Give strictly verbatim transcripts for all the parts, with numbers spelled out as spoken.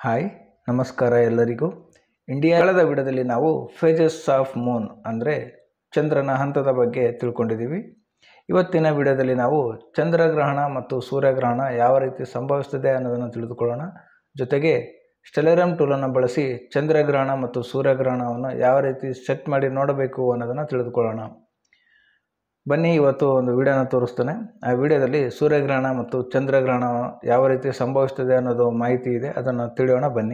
Hi ನಮಸ್ಕಾರ ಎಲ್ಲರಿಗೂ. ಇಂಡಿಯಾದ ವಿಡಿಯೋದಲ್ಲಿ ನಾವು ಫೇಜಸ್ ಆಫ್ ಮೂನ್ ಅಂದರೆ ಚಂದ್ರನ ಹಂತದ ಬಗ್ಗೆ ತಿಳ್ಕೊಂಡಿದ್ದೀವಿ. ಇವತ್ತಿನ ವಿಡಿಯೋದಲ್ಲಿ ನಾವು ಚಂದ್ರಗ್ರಹಣ ಮತ್ತು ಸೂರ್ಯಗ್ರಹಣ ಯಾವ ರೀತಿ ಸಂಭವಿಸುತ್ತದೆ ಅನ್ನೋದನ್ನು ತಿಳಿದುಕೊಳ್ಳೋಣ. ಜೊತೆಗೆ ಸ್ಟೆಲರಮ್ ಟೂಲನ್ನು ಬಳಸಿ ಚಂದ್ರಗ್ರಹಣ ಮತ್ತು ಸೂರ್ಯಗ್ರಹಣವನ್ನು ಯಾವ ರೀತಿ ಸೆಟ್ ಮಾಡಿ ನೋಡಬೇಕು ಅನ್ನೋದನ್ನು ತಿಳಿದುಕೊಳ್ಳೋಣ. ಬನ್ನಿ, ಇವತ್ತು ಒಂದು ವಿಡಿಯೋನ ತೋರಿಸ್ತೇನೆ. ಆ ವಿಡಿಯೋದಲ್ಲಿ ಸೂರ್ಯಗ್ರಹಣ ಮತ್ತು ಚಂದ್ರಗ್ರಹಣ ಯಾವ ರೀತಿ ಸಂಭವಿಸುತ್ತದೆ ಅನ್ನೋದು ಮಾಹಿತಿ ಇದೆ, ಅದನ್ನು ತಿಳಿಯೋಣ ಬನ್ನಿ.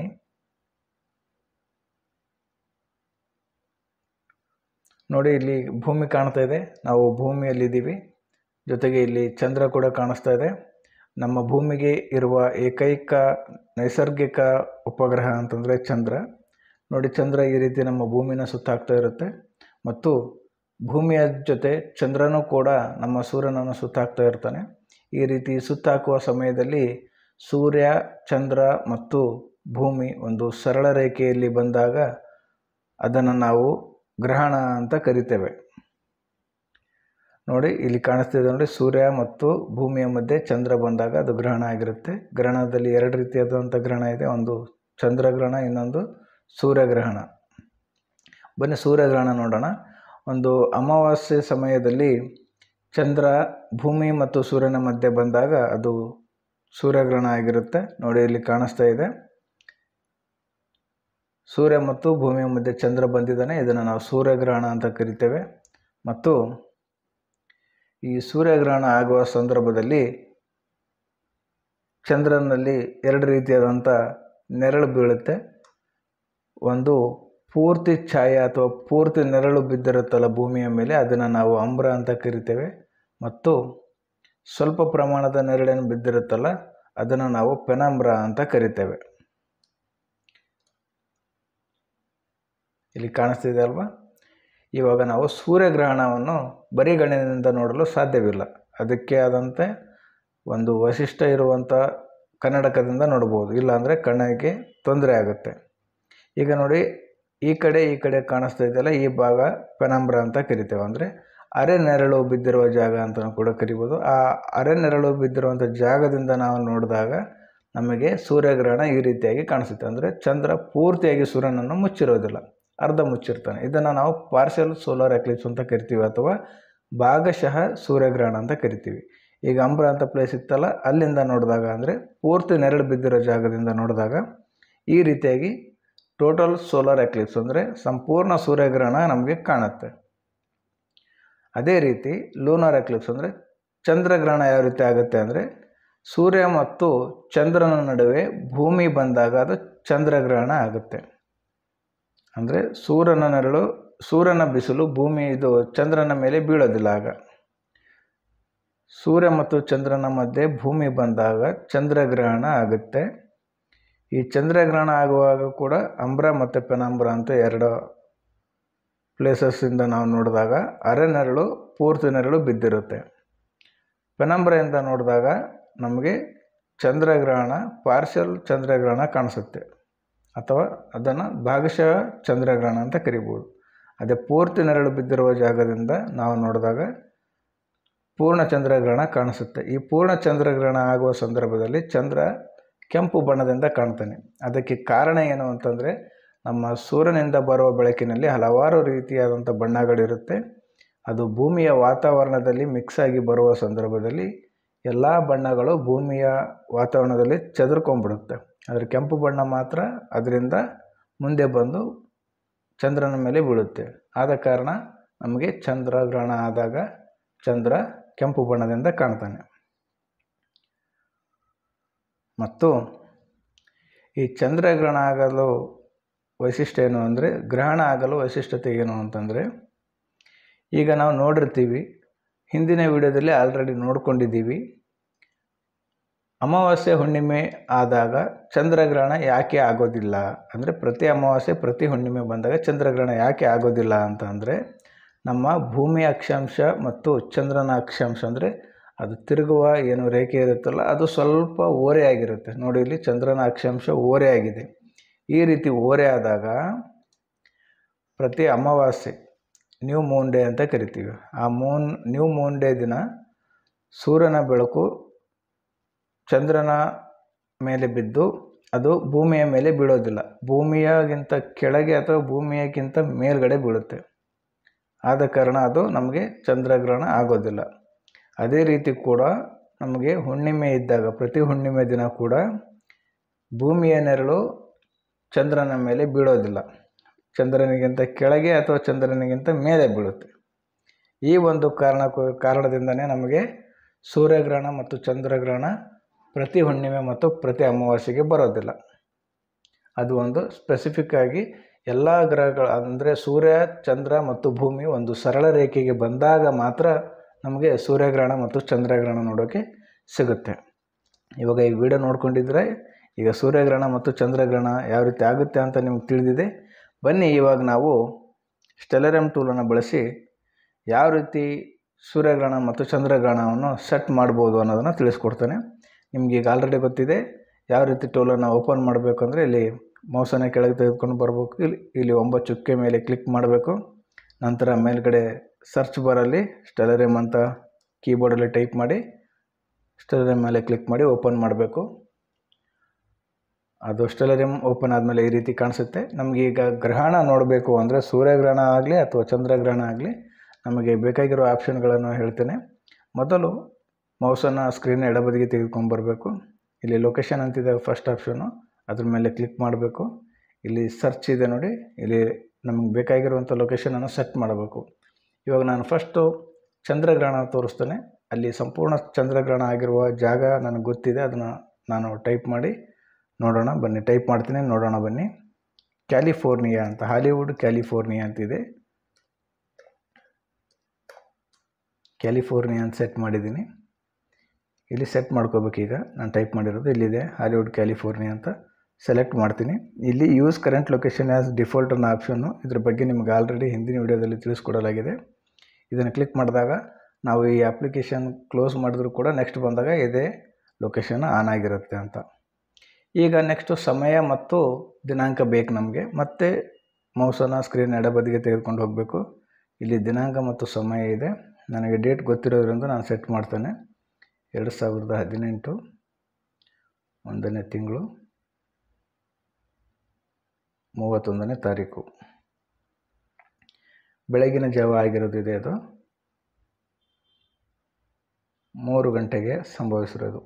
ನೋಡಿ, ಇಲ್ಲಿ ಭೂಮಿ ಕಾಣ್ತಾ ಇದೆ, ನಾವು ಭೂಮಿಯಲ್ಲಿದ್ದೀವಿ. ಜೊತೆಗೆ ಇಲ್ಲಿ ಚಂದ್ರ ಕೂಡ ಕಾಣಿಸ್ತಾ ಇದೆ. ನಮ್ಮ ಭೂಮಿಗೆ ಇರುವ ಏಕೈಕ ನೈಸರ್ಗಿಕ ಉಪಗ್ರಹ ಅಂತಂದರೆ ಚಂದ್ರ. ನೋಡಿ, ಚಂದ್ರ ಈ ರೀತಿ ನಮ್ಮ ಭೂಮಿನ ಸುತ್ತಾಗ್ತಾ ಇರುತ್ತೆ ಮತ್ತು ಭೂಮಿಯ ಜೊತೆ ಚಂದ್ರನೂ ಕೂಡ ನಮ್ಮ ಸೂರ್ಯನನ್ನು ಸುತ್ತಾಕ್ತಾ ಇರ್ತಾನೆ. ಈ ರೀತಿ ಸುತ್ತಾಕುವ ಸಮಯದಲ್ಲಿ ಸೂರ್ಯ, ಚಂದ್ರ ಮತ್ತು ಭೂಮಿ ಒಂದು ಸರಳ ರೇಖೆಯಲ್ಲಿ ಬಂದಾಗ ಅದನ್ನು ನಾವು ಗ್ರಹಣ ಅಂತ ಕರಿತೇವೆ. ನೋಡಿ, ಇಲ್ಲಿ ಕಾಣಿಸ್ತಿದೆ ನೋಡಿ, ಸೂರ್ಯ ಮತ್ತು ಭೂಮಿಯ ಮಧ್ಯೆ ಚಂದ್ರ ಬಂದಾಗ ಅದು ಗ್ರಹಣ ಆಗಿರುತ್ತೆ. ಗ್ರಹಣದಲ್ಲಿ ಎರಡು ರೀತಿಯಾದಂಥ ಗ್ರಹಣ ಇದೆ, ಒಂದು ಚಂದ್ರಗ್ರಹಣ, ಇನ್ನೊಂದು ಸೂರ್ಯಗ್ರಹಣ. ಬನ್ನಿ ಸೂರ್ಯಗ್ರಹಣ ನೋಡೋಣ. ಒಂದು ಅಮಾವಾಸ್ಯೆ ಸಮಯದಲ್ಲಿ ಚಂದ್ರ ಭೂಮಿ ಮತ್ತು ಸೂರ್ಯನ ಮಧ್ಯೆ ಬಂದಾಗ ಅದು ಸೂರ್ಯಗ್ರಹಣ ಆಗಿರುತ್ತೆ. ನೋಡಿ, ಇಲ್ಲಿ ಕಾಣಿಸ್ತಾ ಇದೆ, ಸೂರ್ಯ ಮತ್ತು ಭೂಮಿಯ ಮಧ್ಯೆ ಚಂದ್ರ ಬಂದಿದ್ದಾನೆ. ಇದನ್ನು ನಾವು ಸೂರ್ಯಗ್ರಹಣ ಅಂತ ಕರಿತೇವೆ. ಮತ್ತು ಈ ಸೂರ್ಯಗ್ರಹಣ ಆಗುವ ಸಂದರ್ಭದಲ್ಲಿ ಚಂದ್ರನಲ್ಲಿ ಎರಡು ರೀತಿಯಾದಂಥ ನೆರಳು ಬೀಳುತ್ತೆ. ಒಂದು ಪೂರ್ತಿ ಛಾಯೆ ಅಥವಾ ಪೂರ್ತಿ ನೆರಳು ಬಿದ್ದಿರುತ್ತಲ್ಲ ಭೂಮಿಯ ಮೇಲೆ, ಅದನ್ನು ನಾವು ಅಂಬ್ರ ಅಂತ ಕರಿತೇವೆ. ಮತ್ತು ಸ್ವಲ್ಪ ಪ್ರಮಾಣದ ನೆರಳೇನು ಬಿದ್ದಿರುತ್ತಲ್ಲ ಅದನ್ನು ನಾವು ಪೆನಂಬ್ರ ಅಂತ ಕರಿತೇವೆ. ಇಲ್ಲಿ ಕಾಣಿಸ್ತಿದೆ ಅಲ್ವಾ? ಇವಾಗ ನಾವು ಸೂರ್ಯಗ್ರಹಣವನ್ನು ಬರಿಗಣ್ಣಿನಿಂದ ನೋಡಲು ಸಾಧ್ಯವಿಲ್ಲ. ಅದಕ್ಕೆ ಆದಂತೆ ಒಂದು ವೈಶಿಷ್ಟ್ಯ ಇರುವಂಥ ಕನ್ನಡಕದಿಂದ ನೋಡ್ಬೋದು, ಇಲ್ಲಾಂದರೆ ಕಣ್ಣಿಗೆ ತೊಂದರೆ ಆಗುತ್ತೆ. ಈಗ ನೋಡಿ, ಈ ಕಡೆ ಈ ಕಡೆ ಕಾಣಿಸ್ತಾ ಇದೆಯಲ್ಲ, ಈ ಭಾಗ ಪೆನಂಬ್ರ ಅಂತ ಕರಿತೇವೆ. ಅಂದರೆ ಅರೆ ನೆರಳು ಬಿದ್ದಿರುವ ಜಾಗ ಅಂತ ಕೂಡ ಕರಿಬೋದು. ಆ ಅರೆ ನೆರಳು ಬಿದ್ದಿರುವಂಥ ಜಾಗದಿಂದ ನಾವು ನೋಡಿದಾಗ ನಮಗೆ ಸೂರ್ಯಗ್ರಹಣ ಈ ರೀತಿಯಾಗಿ ಕಾಣಿಸುತ್ತೆ. ಅಂದರೆ ಚಂದ್ರ ಪೂರ್ತಿಯಾಗಿ ಸೂರ್ಯನನ್ನು ಮುಚ್ಚಿರೋದಿಲ್ಲ, ಅರ್ಧ ಮುಚ್ಚಿರ್ತಾನೆ. ಇದನ್ನು ನಾವು ಪಾರ್ಷಿಯಲ್ ಸೋಲಾರ್ ಎಕ್ಲಿಪ್ಸ್ ಅಂತ ಕರಿತೀವಿ, ಅಥವಾ ಭಾಗಶಃ ಸೂರ್ಯಗ್ರಹಣ ಅಂತ ಕರಿತೀವಿ. ಈಗ ಅಂಬ್ರ ಅಂತ ಪ್ಲೇಸ್ ಇತ್ತಲ್ಲ, ಅಲ್ಲಿಂದ ನೋಡಿದಾಗ ಅಂದರೆ ಪೂರ್ತಿ ನೆರಳು ಬಿದ್ದಿರೋ ಜಾಗದಿಂದ ನೋಡಿದಾಗ ಈ ರೀತಿಯಾಗಿ ಟೋಟಲ್ ಸೋಲಾರ್ ಎಕ್ಲಿಪ್ಸ್ ಅಂದರೆ ಸಂಪೂರ್ಣ ಸೂರ್ಯಗ್ರಹಣ ನಮಗೆ ಕಾಣುತ್ತೆ. ಅದೇ ರೀತಿ ಲೂನಾರ್ ಎಕ್ಲಿಪ್ಸ್ ಅಂದರೆ ಚಂದ್ರಗ್ರಹಣ ಯಾವ ರೀತಿ ಆಗುತ್ತೆ ಅಂದರೆ ಸೂರ್ಯ ಮತ್ತು ಚಂದ್ರನ ನಡುವೆ ಭೂಮಿ ಬಂದಾಗ ಅದು ಚಂದ್ರಗ್ರಹಣ ಆಗುತ್ತೆ. ಅಂದರೆ ಸೂರ್ಯನ ನೆರಳು, ಸೂರ್ಯನ ಬಿಸಿಲು ಭೂಮಿ ಇದು ಚಂದ್ರನ ಮೇಲೆ ಬೀಳೋದಿಲ್ಲ. ಆಗ ಸೂರ್ಯ ಮತ್ತು ಚಂದ್ರನ ಮಧ್ಯೆ ಭೂಮಿ ಬಂದಾಗ ಚಂದ್ರಗ್ರಹಣ ಆಗುತ್ತೆ. ಈ ಚಂದ್ರಗ್ರಹಣ ಆಗುವಾಗ ಕೂಡ ಅಂಬ್ರ ಮತ್ತು ಪೆನಂಬ್ರ ಅಂತ ಎರಡು ಪ್ಲೇಸಸ್ಸಿಂದ ನಾವು ನೋಡಿದಾಗ ಅರೆ ನೆರಳು, ಪೂರ್ತಿ ನೆರಳು ಬಿದ್ದಿರುತ್ತೆ. ಪೆನಂಬ್ರೆಯಿಂದ ನೋಡಿದಾಗ ನಮಗೆ ಚಂದ್ರಗ್ರಹಣ, ಪಾರ್ಷಿಯಲ್ ಚಂದ್ರಗ್ರಹಣ ಕಾಣಿಸುತ್ತೆ, ಅಥವಾ ಅದನ್ನು ಭಾಗಶಃ ಚಂದ್ರಗ್ರಹಣ ಅಂತ ಕರಿಬೋದು. ಅದೇ ಪೂರ್ತಿ ನೆರಳು ಬಿದ್ದಿರುವ ಜಾಗದಿಂದ ನಾವು ನೋಡಿದಾಗ ಪೂರ್ಣ ಚಂದ್ರಗ್ರಹಣ ಕಾಣಿಸುತ್ತೆ. ಈ ಪೂರ್ಣ ಚಂದ್ರಗ್ರಹಣ ಆಗುವ ಸಂದರ್ಭದಲ್ಲಿ ಚಂದ್ರ ಕೆಂಪು ಬಣ್ಣದಿಂದ ಕಾಣ್ತಾನೆ. ಅದಕ್ಕೆ ಕಾರಣ ಏನು ಅಂತಂದರೆ ನಮ್ಮ ಸೂರ್ಯನಿಂದ ಬರುವ ಬೆಳಕಿನಲ್ಲಿ ಹಲವಾರು ರೀತಿಯಾದಂಥ ಬಣ್ಣಗಳಿರುತ್ತೆ. ಅದು ಭೂಮಿಯ ವಾತಾವರಣದಲ್ಲಿ ಮಿಕ್ಸ್ ಆಗಿ ಬರುವ ಸಂದರ್ಭದಲ್ಲಿ ಎಲ್ಲ ಬಣ್ಣಗಳು ಭೂಮಿಯ ವಾತಾವರಣದಲ್ಲಿ ಚದುರ್ಕೊಂಡ್ಬಿಡುತ್ತೆ. ಆದರೆ ಕೆಂಪು ಬಣ್ಣ ಮಾತ್ರ ಅದರಿಂದ ಮುಂದೆ ಬಂದು ಚಂದ್ರನ ಮೇಲೆ ಬೀಳುತ್ತೆ. ಆದ ಕಾರಣ ನಮಗೆ ಚಂದ್ರಗ್ರಹಣ ಆದಾಗ ಚಂದ್ರ ಕೆಂಪು ಬಣ್ಣದಿಂದ ಕಾಣ್ತಾನೆ. ಮತ್ತು ಈ ಚಂದ್ರಗ್ರಹಣ ಆಗಲು ವೈಶಿಷ್ಟ್ಯ ಏನು ಅಂದರೆ, ಗ್ರಹಣ ಆಗಲು ವೈಶಿಷ್ಟ್ಯತೆ ಏನು ಅಂತಂದರೆ, ಈಗ ನಾವು ನೋಡಿರ್ತೀವಿ, ಹಿಂದಿನ ವಿಡಿಯೋದಲ್ಲಿ ಆಲ್ರೆಡಿ ನೋಡ್ಕೊಂಡಿದ್ದೀವಿ, ಅಮಾವಾಸ್ಯೆ ಹುಣ್ಣಿಮೆ ಆದಾಗ ಚಂದ್ರಗ್ರಹಣ ಯಾಕೆ ಆಗೋದಿಲ್ಲ ಅಂದರೆ, ಪ್ರತಿ ಅಮಾವಾಸ್ಯೆ ಪ್ರತಿ ಹುಣ್ಣಿಮೆ ಬಂದಾಗ ಚಂದ್ರಗ್ರಹಣ ಯಾಕೆ ಆಗೋದಿಲ್ಲ ಅಂತ ಅಂದರೆ, ನಮ್ಮ ಭೂಮಿಯ ಅಕ್ಷಾಂಶ ಮತ್ತು ಚಂದ್ರನ ಅಕ್ಷಾಂಶ ಅಂದರೆ ಅದು ತಿರುಗುವ ಏನು ರೇಖೆ ಇರುತ್ತಲ್ಲ ಅದು ಸ್ವಲ್ಪ ಓರೆ ಆಗಿರುತ್ತೆ. ನೋಡಿ, ಇಲ್ಲಿ ಚಂದ್ರನ ಅಕ್ಷಾಂಶ ಓರೆ ಆಗಿದೆ. ಈ ರೀತಿ ಓರೆ ಆದಾಗ ಪ್ರತಿ ಅಮಾವಾಸ್ಯೆ ನ್ಯೂ ಮೂನ್ ಡೇ ಅಂತ ಕರಿತೀವಿ. ಆ ಮೂನ್ ನ್ಯೂ ಮೂನ್ ಡೇ ದಿನ ಸೂರ್ಯನ ಬೆಳಕು ಚಂದ್ರನ ಮೇಲೆ ಬಿದ್ದು ಅದು ಭೂಮಿಯ ಮೇಲೆ ಬೀಳೋದಿಲ್ಲ, ಭೂಮಿಯಾಗಿಂತ ಕೆಳಗೆ ಅಥವಾ ಭೂಮಿಯಕ್ಕಿಂತ ಮೇಲ್ಗಡೆ ಬೀಳುತ್ತೆ. ಆದ ಕಾರಣ ಅದು ನಮಗೆ ಚಂದ್ರಗ್ರಹಣ ಆಗೋದಿಲ್ಲ. ಅದೇ ರೀತಿ ಕೂಡ ನಮಗೆ ಹುಣ್ಣಿಮೆ ಇದ್ದಾಗ ಪ್ರತಿ ಹುಣ್ಣಿಮೆ ದಿನ ಕೂಡ ಭೂಮಿಯ ನೆರಳು ಚಂದ್ರನ ಮೇಲೆ ಬೀಳೋದಿಲ್ಲ, ಚಂದ್ರನಿಗಿಂತ ಕೆಳಗೆ ಅಥವಾ ಚಂದ್ರನಿಗಿಂತ ಮೇಲೆ ಬೀಳುತ್ತೆ. ಈ ಒಂದು ಕಾರಣ ಕಾರಣದಿಂದನೇ ನಮಗೆ ಸೂರ್ಯಗ್ರಹಣ ಮತ್ತು ಚಂದ್ರಗ್ರಹಣ ಪ್ರತಿ ಹುಣ್ಣಿಮೆ ಮತ್ತು ಪ್ರತಿ ಅಮಾವಾಸ್ಯೆಗೆ ಬರೋದಿಲ್ಲ. ಅದು ಒಂದು ಸ್ಪೆಸಿಫಿಕ್ ಆಗಿ ಎಲ್ಲ ಗ್ರಹಗಳು ಅಂದರೆ ಸೂರ್ಯ, ಚಂದ್ರ ಮತ್ತು ಭೂಮಿ ಒಂದು ಸರಳ ರೇಖೆಗೆ ಬಂದಾಗ ಮಾತ್ರ ನಮಗೆ ಸೂರ್ಯಗ್ರಹಣ ಮತ್ತು ಚಂದ್ರಗ್ರಹಣ ನೋಡೋಕ್ಕೆ ಸಿಗುತ್ತೆ. ಇವಾಗ ಈ ವಿಡಿಯೋ ನೋಡ್ಕೊಂಡಿದ್ರೆ ಈಗ ಸೂರ್ಯಗ್ರಹಣ ಮತ್ತು ಚಂದ್ರಗ್ರಹಣ ಯಾವ ರೀತಿ ಆಗುತ್ತೆ ಅಂತ ನಿಮ್ಗೆ ತಿಳಿದಿದೆ. ಬನ್ನಿ ಇವಾಗ ನಾವು ಸ್ಟೆಲರಿಯಂ ಟೂಲನ್ನು ಬಳಸಿ ಯಾವ ರೀತಿ ಸೂರ್ಯಗ್ರಹಣ ಮತ್ತು ಚಂದ್ರಗ್ರಹಣವನ್ನು ಸೆಟ್ ಮಾಡ್ಬೋದು ಅನ್ನೋದನ್ನು ತಿಳಿಸ್ಕೊಡ್ತಾನೆ. ನಿಮ್ಗೆ ಈಗ ಆಲ್ರೆಡಿ ಗೊತ್ತಿದೆ ಯಾವ ರೀತಿ ಟೂಲನ್ನು ಓಪನ್ ಮಾಡಬೇಕು ಅಂದರೆ ಇಲ್ಲಿ ಮೌಸನ್ನು ಕೆಳಗೆ ತೆಗೆದುಕೊಂಡು ಬರಬೇಕು. ಇಲ್ಲಿ ಇಲ್ಲಿ ಒಂಬತ್ತು ಚುಕ್ಕೆ ಮೇಲೆ ಕ್ಲಿಕ್ ಮಾಡಬೇಕು. ನಂತರ ಮೇಲ್ಗಡೆ ಸರ್ಚ್ ಬಾರಲ್ಲಿ ಸ್ಟೆಲರಿಯಂ ಅಂತ ಕೀಬೋರ್ಡಲ್ಲಿ ಟೈಪ್ ಮಾಡಿ ಸ್ಟೆಲರಿಯಂ ಮೇಲೆ ಕ್ಲಿಕ್ ಮಾಡಿ ಓಪನ್ ಮಾಡಬೇಕು. ಅದು ಸ್ಟೆಲರಿಯಂ ಓಪನ್ ಆದಮೇಲೆ ಈ ರೀತಿ ಕಾಣಿಸುತ್ತೆ. ನಮಗೆ ಈಗ ಗ್ರಹಣ ನೋಡಬೇಕು ಅಂದರೆ ಸೂರ್ಯಗ್ರಹಣ ಆಗಲಿ ಅಥವಾ ಚಂದ್ರಗ್ರಹಣ ಆಗಲಿ ನಮಗೆ ಬೇಕಾಗಿರೋ ಆಪ್ಷನ್ಗಳನ್ನು ಹೇಳ್ತೇನೆ. ಮೊದಲು ಮೌಸನ್ನು ಸ್ಕ್ರೀನ್ ಎಡಬದಿಗೆ ತೆಗೆದುಕೊಂಡು ಬರಬೇಕು. ಇಲ್ಲಿ ಲೊಕೇಶನ್ ಅಂತಿದೆ ಫಸ್ಟ್ ಆಪ್ಷನ್ನು, ಅದ್ರ ಮೇಲೆ ಕ್ಲಿಕ್ ಮಾಡಬೇಕು. ಇಲ್ಲಿ ಸರ್ಚ್ ಇದೆ ನೋಡಿ, ಇಲ್ಲಿ ನಮಗೆ ಬೇಕಾಗಿರುವಂಥ ಲೊಕೇಶನನ್ನು ಸೆಟ್ ಮಾಡಬೇಕು. ಇವಾಗ ನಾನು ಫಸ್ಟು ಚಂದ್ರಗ್ರಹಣ ತೋರಿಸ್ತೇನೆ. ಅಲ್ಲಿ ಸಂಪೂರ್ಣ ಚಂದ್ರಗ್ರಹಣ ಆಗಿರುವ ಜಾಗ ನನಗೆ ಗೊತ್ತಿದೆ, ಅದನ್ನು ನಾನು ಟೈಪ್ ಮಾಡಿ ನೋಡೋಣ ಬನ್ನಿ. ಟೈಪ್ ಮಾಡ್ತೀನಿ, ನೋಡೋಣ ಬನ್ನಿ. ಕ್ಯಾಲಿಫೋರ್ನಿಯಾ ಅಂತ, ಹಾಲಿವುಡ್ ಕ್ಯಾಲಿಫೋರ್ನಿಯಾ ಅಂತಿದೆ. ಕ್ಯಾಲಿಫೋರ್ನಿಯಾ ಅಂತ ಸೆಟ್ ಮಾಡಿದ್ದೀನಿ. ಇಲ್ಲಿ ಸೆಟ್ ಮಾಡ್ಕೋಬೇಕು. ಈಗ ನಾನು ಟೈಪ್ ಮಾಡಿರೋದು ಇಲ್ಲಿದೆ, ಹಾಲಿವುಡ್ ಕ್ಯಾಲಿಫೋರ್ನಿಯಾ ಅಂತ ಸೆಲೆಕ್ಟ್ ಮಾಡ್ತೀನಿ. ಇಲ್ಲಿ use current location as default ಅನ್ನೋ ಆಪ್ಷನ್ನು, ಇದ್ರ ಬಗ್ಗೆ ನಿಮಗೆ ಆಲ್ರೆಡಿ ಹಿಂದಿನ ವಿಡಿಯೋದಲ್ಲಿ ತಿಳಿಸ್ಕೊಡಲಾಗಿದೆ. ಇದನ್ನು ಕ್ಲಿಕ್ ಮಾಡಿದಾಗ ನಾವು ಈ ಅಪ್ಲಿಕೇಶನ್ ಕ್ಲೋಸ್ ಮಾಡಿದ್ರೂ ಕೂಡ ನೆಕ್ಸ್ಟ್ ಬಂದಾಗ ಇದೇ ಲೊಕೇಶನ್ ಆನ್ ಆಗಿರುತ್ತೆ ಅಂತ. ಈಗ ನೆಕ್ಸ್ಟು ಸಮಯ ಮತ್ತು ದಿನಾಂಕ ಬೇಕು ನಮಗೆ. ಮತ್ತೆ ಮೌಸನ್ನು ಸ್ಕ್ರೀನ್ ಎಡಬದಿಗೆ ತೆಗೆದುಕೊಂಡು ಹೋಗಬೇಕು. ಇಲ್ಲಿ ದಿನಾಂಕ ಮತ್ತು ಸಮಯ ಇದೆ, ನನಗೆ ಡೇಟ್ ಗೊತ್ತಿರೋದ್ರಿಂದ ನಾನು ಸೆಟ್ ಮಾಡ್ತೇನೆ. ಎರಡು ಸಾವಿರದ ಹದಿನೆಂಟು ಒಂದನೇ ತಿಂಗಳು ಮೂವತ್ತೊಂದನೇ ತಾರೀಕು ಬೆಳಗಿನ ಜಾವ ಆಗಿರೋದಿದೆ. ಅದು ಮೂರು ಗಂಟೆಗೆ ಸಂಭವಿಸಿರೋದು.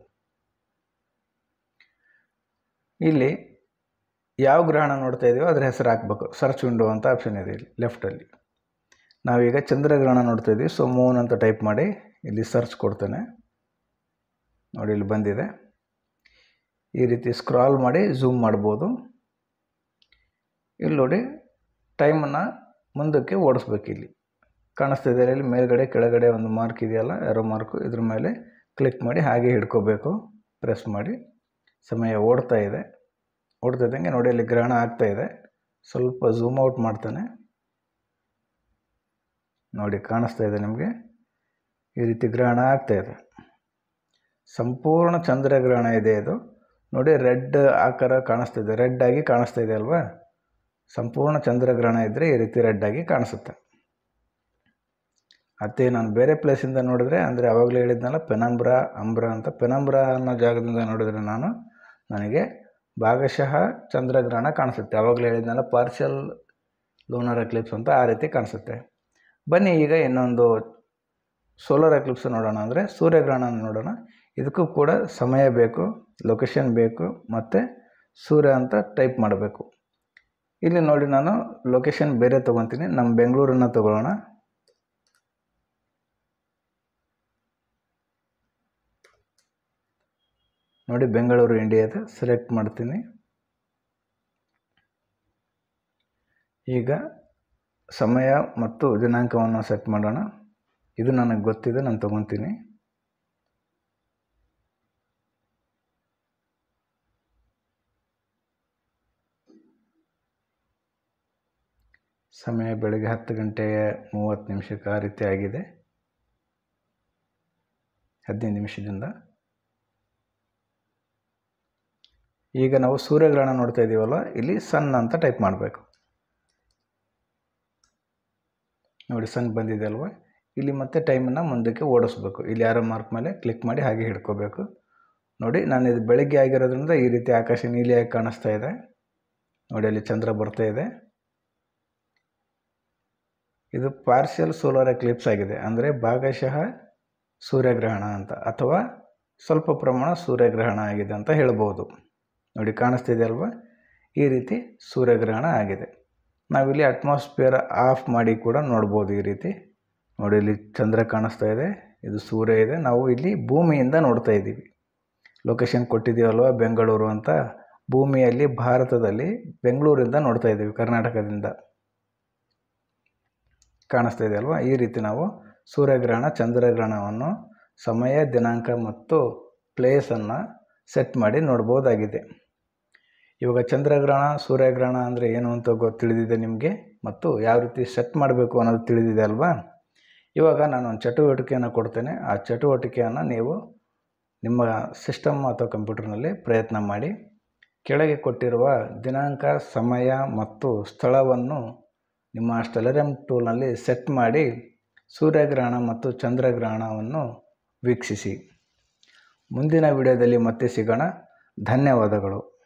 ಇಲ್ಲಿ ಯಾವ ಗ್ರಹಣ ನೋಡ್ತಾ ಇದ್ದೀವೋ ಅದರ ಹೆಸರು ಹಾಕಬೇಕು. ಸರ್ಚ್ ವಿಂಡೋ ಅಂತ ಆಪ್ಷನ್ ಇದೆ ಇಲ್ಲಿ ಲೆಫ್ಟಲ್ಲಿ. ನಾವೀಗ ಚಂದ್ರಗ್ರಹಣ ನೋಡ್ತಾ ಇದ್ದೀವಿ, ಸೊ ಮೂನ್ ಅಂತ ಟೈಪ್ ಮಾಡಿ ಇಲ್ಲಿ ಸರ್ಚ್ ಕೊಡ್ತೇನೆ. ನೋಡಿ ಇಲ್ಲಿ ಬಂದಿದೆ. ಈ ರೀತಿ ಸ್ಕ್ರಾಲ್ ಮಾಡಿ ಝೂಮ್ ಮಾಡ್ಬೋದು. ಇಲ್ಲಿ ನೋಡಿ ಟೈಮನ್ನು ಮುಂದಕ್ಕೆ ಓಡಿಸ್ಬೇಕು. ಇಲ್ಲಿ ಕಾಣಿಸ್ತಿದೆ, ಇಲ್ಲಿ ಮೇಲ್ಗಡೆ ಕೆಳಗಡೆ ಒಂದು ಮಾರ್ಕ್ ಇದೆಯಲ್ಲ, ಯಾರೋ ಮಾರ್ಕು, ಇದ್ರ ಮೇಲೆ ಕ್ಲಿಕ್ ಮಾಡಿ ಹಾಗೆ ಹಿಡ್ಕೋಬೇಕು, ಪ್ರೆಸ್ ಮಾಡಿ. ಸಮಯ ಓಡ್ತಾ ಇದೆ. ಓಡ್ತಾ ಇದ್ದಂಗೆ ನೋಡಿ ಇಲ್ಲಿ ಗ್ರಹಣ ಆಗ್ತಾ ಇದೆ. ಸ್ವಲ್ಪ ಝೂಮ್ ಔಟ್ ಮಾಡ್ತಾನೆ, ನೋಡಿ ಕಾಣಿಸ್ತಾ ಇದೆ ನಿಮಗೆ. ಈ ರೀತಿ ಗ್ರಹಣ ಆಗ್ತಾ ಇದೆ. ಸಂಪೂರ್ಣ ಚಂದ್ರಗ್ರಹಣ ಇದೆ ಇದು. ನೋಡಿ ರೆಡ್ ಆಕಾರ ಕಾಣಿಸ್ತಿದೆ, ರೆಡ್ ಆಗಿ ಕಾಣಿಸ್ತಾ ಇದೆ ಅಲ್ವಾ. ಸಂಪೂರ್ಣ ಚಂದ್ರಗ್ರಹಣ ಇದ್ದರೆ ಈ ರೀತಿ ರೆಡ್ ಆಗಿ ಕಾಣಿಸುತ್ತೆ. ಅದೇ ನಾನು ಬೇರೆ ಪ್ಲೇಸಿಂದ ನೋಡಿದ್ರೆ, ಅಂದರೆ ಆವಾಗಲೇ ಹೇಳಿದ್ನಲ್ಲ ಪೆನಂಬ್ರಾ ಅಂಬ್ರಾ ಅಂತ, ಪೆನಂಬ್ರಾ ಅನ್ನೋ ಜಾಗದಿಂದ ನೋಡಿದ್ರೆ ನಾನು ನನಗೆ ಭಾಗಶಃ ಚಂದ್ರಗ್ರಹಣ ಕಾಣಿಸುತ್ತೆ. ಆವಾಗಲೇ ಹೇಳಿದ್ನಲ್ಲ ಪಾರ್ಷಿಯಲ್ ಲೂನರ್ ಎಕ್ಲಿಪ್ಸ್ ಅಂತ, ಆ ರೀತಿ ಕಾಣಿಸುತ್ತೆ. ಬನ್ನಿ ಈಗ ಇನ್ನೊಂದು ಸೋಲಾರ್ ಎಕ್ಲಿಪ್ಸ್ ನೋಡೋಣ, ಅಂದರೆ ಸೂರ್ಯಗ್ರಹಣ ನೋಡೋಣ. ಇದಕ್ಕೂ ಕೂಡ ಸಮಯ ಬೇಕು, ಲೊಕೇಶನ್ ಬೇಕು, ಮತ್ತು ಸೂರ್ಯ ಅಂತ ಟೈಪ್ ಮಾಡಬೇಕು. ಇಲ್ಲಿ ನೋಡಿ ನಾನು ಲೊಕೇಶನ್ ಬೇರೆ ತೊಗೊತೀನಿ, ನಮ್ಮ ಬೆಂಗಳೂರನ್ನು ತಗೊಳ್ಳೋಣ. ನೋಡಿ ಬೆಂಗಳೂರು ಇಂಡಿಯಾದ ಸೆಲೆಕ್ಟ್ ಮಾಡ್ತೀನಿ. ಈಗ ಸಮಯ ಮತ್ತು ದಿನಾಂಕವನ್ನು ಸೆಟ್ ಮಾಡೋಣ. ಇದು ನನಗೆ ಗೊತ್ತಿದೆ, ನಾನು ತೊಗೊತೀನಿ. ಸಮಯ ಬೆಳಗ್ಗೆ ಹತ್ತು ಗಂಟೆಯ ಮೂವತ್ತು ನಿಮಿಷಕ್ಕೆ ಆ ರೀತಿ ಆಗಿದೆ, ಹದಿನೈದು ನಿಮಿಷದಿಂದ. ಈಗ ನಾವು ಸೂರ್ಯಗ್ರಹಣ ನೋಡ್ತಾ ಇದ್ದೀವಲ್ಲ, ಇಲ್ಲಿ ಸನ್ ಅಂತ ಟೈಪ್ ಮಾಡಬೇಕು. ನೋಡಿ ಸನ್ ಬಂದಿದೆ ಅಲ್ವಾ. ಇಲ್ಲಿ ಮತ್ತೆ ಟೈಮನ್ನು ಮುಂದಕ್ಕೆ ಓಡಿಸ್ಬೇಕು. ಇಲ್ಲಿ ಯಾರೋ ಮಾರ್ಕ್ ಮೇಲೆ ಕ್ಲಿಕ್ ಮಾಡಿ ಹಾಗೆ ಹಿಡ್ಕೋಬೇಕು. ನೋಡಿ, ನಾನು ಇದು ಬೆಳಗ್ಗೆ ಆಗಿರೋದ್ರಿಂದ ಈ ರೀತಿ ಆಕಾಶ ನೀಲಿಯಾಗಿ ಕಾಣಿಸ್ತಾ ಇದೆ. ನೋಡಿ, ಅಲ್ಲಿ ಚಂದ್ರ ಬರ್ತಾ ಇದೆ. ಇದು ಪಾರ್ಷಿಯಲ್ ಸೋಲಾರ್ ಎಕ್ಲಿಪ್ಸ್ ಆಗಿದೆ, ಅಂದರೆ ಭಾಗಶಃ ಸೂರ್ಯಗ್ರಹಣ ಅಂತ, ಅಥವಾ ಸ್ವಲ್ಪ ಪ್ರಮಾಣ ಸೂರ್ಯಗ್ರಹಣ ಆಗಿದೆ ಅಂತ ಹೇಳ್ಬೋದು. ನೋಡಿ, ಕಾಣಿಸ್ತಿದೆ ಅಲ್ವಾ? ಈ ರೀತಿ ಸೂರ್ಯಗ್ರಹಣ ಆಗಿದೆ. ನಾವಿಲ್ಲಿ ಅಟ್ಮಾಸ್ಫಿಯರ್ ಆಫ್ ಮಾಡಿ ಕೂಡ ನೋಡ್ಬೋದು. ಈ ರೀತಿ ನೋಡಿ, ಇಲ್ಲಿ ಚಂದ್ರ ಕಾಣಿಸ್ತಾ ಇದೆ, ಇದು ಸೂರ್ಯ ಇದೆ. ನಾವು ಇಲ್ಲಿ ಭೂಮಿಯಿಂದ ನೋಡ್ತಾ ಇದ್ದೀವಿ. ಲೊಕೇಶನ್ ಕೊಟ್ಟಿದ್ದೀವಲ್ವ, ಬೆಂಗಳೂರು ಅಂತ. ಭೂಮಿಯಲ್ಲಿ ಭಾರತದಲ್ಲಿ ಬೆಂಗಳೂರಿಂದ ನೋಡ್ತಾ ಇದ್ದೀವಿ, ಕರ್ನಾಟಕದಿಂದ. ಕಾಣಿಸ್ತಾ ಇದೆ ಅಲ್ವಾ? ಈ ರೀತಿ ನಾವು ಸೂರ್ಯಗ್ರಹಣ ಚಂದ್ರಗ್ರಹಣವನ್ನು ಸಮಯ, ದಿನಾಂಕ ಮತ್ತು ಪ್ಲೇಸನ್ನು ಸೆಟ್ ಮಾಡಿ ನೋಡ್ಬೋದಾಗಿದೆ. ಇವಾಗ ಚಂದ್ರಗ್ರಹಣ ಸೂರ್ಯಗ್ರಹಣ ಅಂದರೆ ಏನು ಅಂತ ಗೊತ್ತು ತಿಳಿದಿದೆ ನಿಮಗೆ, ಮತ್ತು ಯಾವ ರೀತಿ ಸೆಟ್ ಮಾಡಬೇಕು ಅನ್ನೋದು ತಿಳಿದಿದೆ ಅಲ್ವಾ? ಇವಾಗ ನಾನು ಒಂದು ಚಟುವಟಿಕೆಯನ್ನು ಕೊಡ್ತೇನೆ. ಆ ಚಟುವಟಿಕೆಯನ್ನು ನೀವು ನಿಮ್ಮ ಸಿಸ್ಟಮ್ ಅಥವಾ ಕಂಪ್ಯೂಟರ್ನಲ್ಲಿ ಪ್ರಯತ್ನ ಮಾಡಿ. ಕೆಳಗೆ ಕೊಟ್ಟಿರುವ ದಿನಾಂಕ, ಸಮಯ ಮತ್ತು ಸ್ಥಳವನ್ನು ನಿಮ್ಮ ಸ್ಟೆಲರಿಯಂ ಟೂಲ್ನಲ್ಲಿ ಸೆಟ್ ಮಾಡಿ ಸೂರ್ಯಗ್ರಹಣ ಮತ್ತು ಚಂದ್ರಗ್ರಹಣವನ್ನು ವೀಕ್ಷಿಸಿ. ಮುಂದಿನ ವಿಡಿಯೋದಲ್ಲಿ ಮತ್ತೆ ಸಿಗೋಣ. ಧನ್ಯವಾದಗಳು.